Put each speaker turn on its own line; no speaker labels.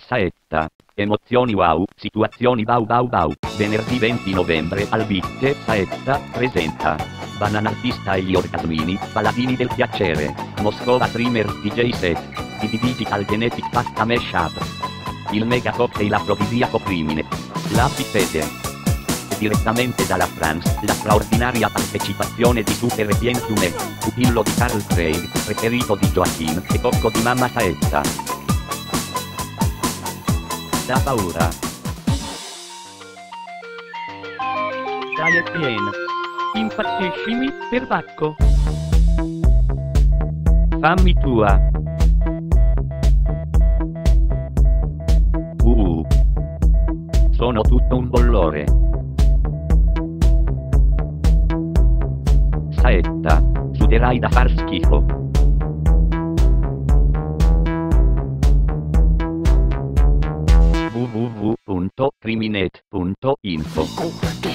Saetta. Emozioni wow, situazioni wow wow wow. Venerdì 20 novembre al Beat Saetta presenta Bananartista e gli orgasmini, paladini del piacere. Moscova Dreamer DJ set. di Digital Genetic Pasta Mashup. Il mega cocktail afrodisiaco crimine. La Pipede. Direttamente dalla France, la straordinaria partecipazione di Super Etienne Jumet, pupillo di Carl Craig, preferito di Joachim e cocco di mamma Saetta. Da paura. Dai Etienne. Impazziscimi, perbacco. Fammi tua. Sono tutto un bollore. Saetta, suderai da far schifo. www.criminet.info